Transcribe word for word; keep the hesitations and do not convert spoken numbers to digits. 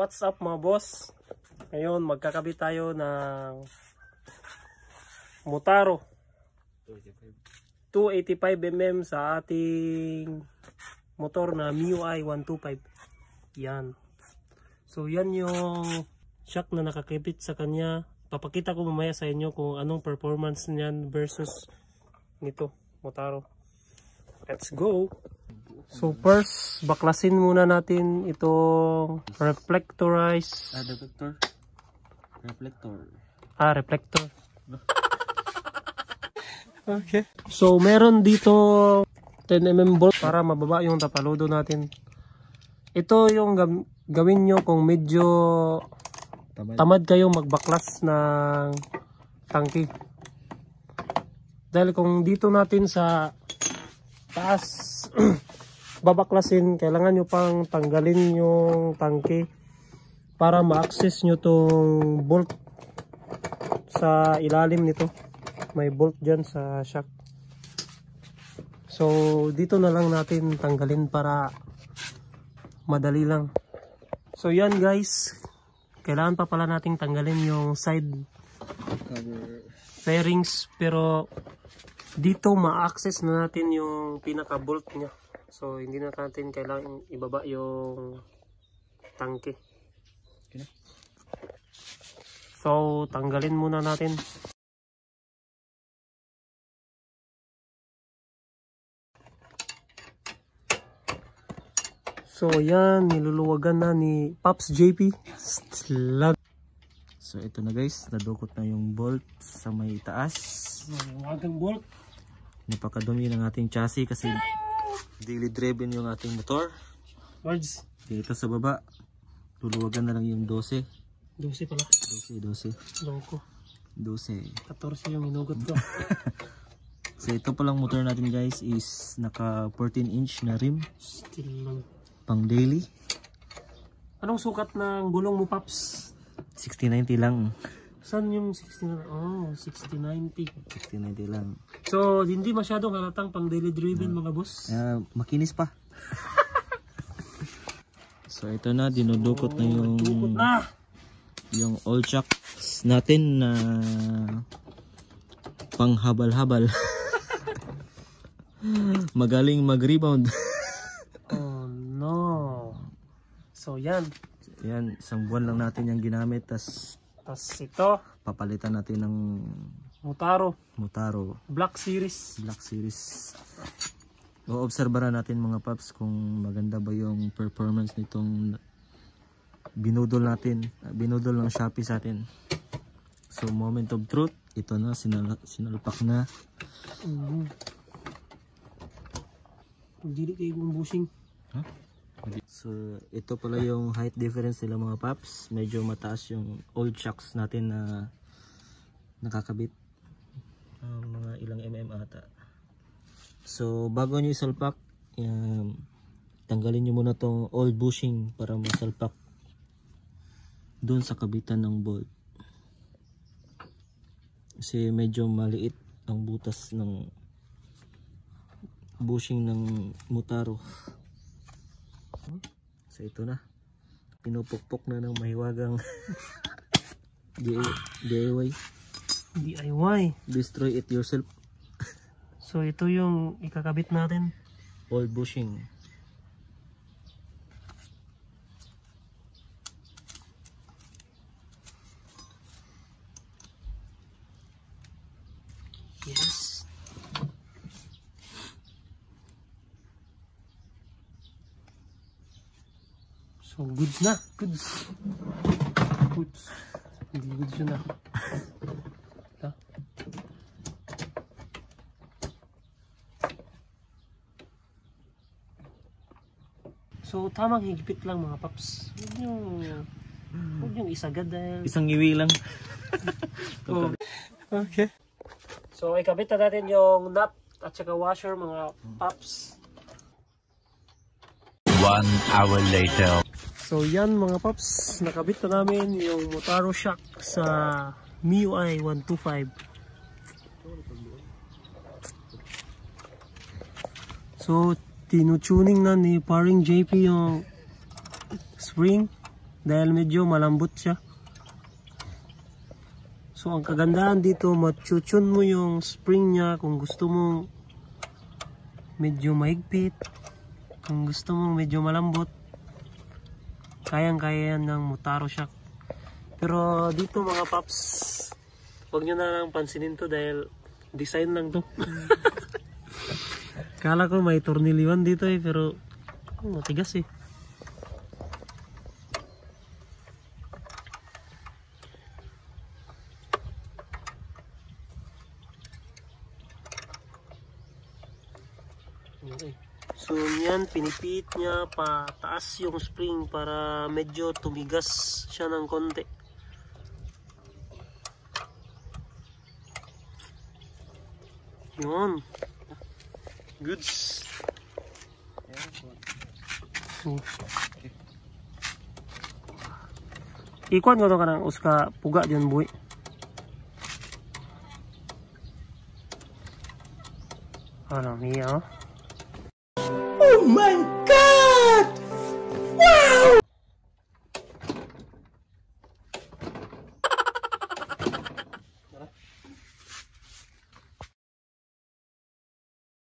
what's up mga boss? Ngayon magkakabit tayo ng Motaro two eighty-five millimeter sa ating motor na M I U I one twenty-five. Yan. So yan yung shock na nakakabit sa kanya. Papakita ko mamaya sa inyo kung anong performance niyan versus nito Motaro. Let's go! So first, baklasin muna natin itong reflectorized. Ah, reflector. Reflector. Ah, reflector. Okay. So meron dito ten millimeter bolt para mababa yung tapaludo natin. Ito yung gawin nyo kung medyo tamad, tamad kayo magbaklas ng tangke. Dahil kung dito natin sa taas babaklasin, kailangan nyo pang tanggalin yung tangke para ma-access nyo tong bolt sa ilalim nito. May bolt dyan sa shock. So dito na lang natin tanggalin para madali lang. So yan guys, kailangan pa pala nating tanggalin yung side cover fairings, pero dito ma-access na natin yung pinaka bolt nya. So hindi na natin kailangan ibaba yung tangke. Okay. So tanggalin muna natin. So yan, niluluwagan na ni Pops J P. So ito na guys, nadukot na yung bolt sa may taas. Wagang bolt. Napakadumi ng ating chassis kasi daily driven yung ating motor. Words. Dito sa baba, luluwagan na lang yung twelve. twelve pala. twelve, twelve. Loko. twelve. fourteen yung hinugot ko. So ito palang motor natin guys is naka fourteen inch na rim. Still lang. Pang daily. Anong sukat ng gulong mo, Pops? sixty ninety lang. Saan yung sixty? Oh, sixty ninety. sixty ninety lang. So, hindi masyadong halatang pang daily driven uh, mga boss. Uh, makinis pa. So, ito na. Dinudukot oh, na yung na. yung all shocks natin na pang habal-habal. Magaling mag-rebound. Oh, no. So, yan. Yan. Isang buwan lang natin yung ginamit. Tas Tapos ito, papalitan natin ng Motaro. Motaro. Black Series. Black Series. O-obserbaran natin mga paps kung maganda ba yung performance nitong binudol natin. Binudol ng Shopee sa atin. So, moment of truth. Ito na, sinal sinalpak na. Mm-hmm. Hindi kayo kung bushing. Huh? So, ito pala yung height difference nila mga paps. Medyo mataas yung old shocks natin na nakakabit. Uh, mga ilang mm ata. So, bago nyo isalpak, um, tanggalin nyo muna tong old bushing para masalpak dun sa kabitan ng bolt. Kasi medyo maliit ang butas ng bushing ng Motaro. So ito na, pinupukpok na ng mahiwagang D I Y. D I Y. Destroy it yourself. So ito yung ikakabit natin. Old bushing. Yes. So goods na, goods. Goods. Hindi goods yun na. Ito. So tamang higpit lang mga paps. Huwag yung, huwag yung isagad dahil... Isang iwi lang. Oh. Okay. So ikabit na natin yung nut at saka washer mga paps. One hour later. So yan mga paps, nakabit na namin yung Motaro shock sa M I U I one twenty-five. So tinutuning na ni paring J P yung spring dahil medyo malambot siya. So ang kagandahan dito, matutune mo yung spring niya kung gusto mong medyo mahigpit, kung gusto mong medyo malambot, kayang-kaya yan ng Motaro shock. Pero dito mga paps, huwag nyo na lang pansinin to dahil design lang to. Kala ko may tornilyoan dito eh, pero oh, matigas eh. Okay. So yan, pinipit niya pa taas yung spring para medyo tumigas siya ng konti. Yun. Goods. So, ikuan ko to ka ng uska puga dyan buhi. Ano, miya oh. Oh my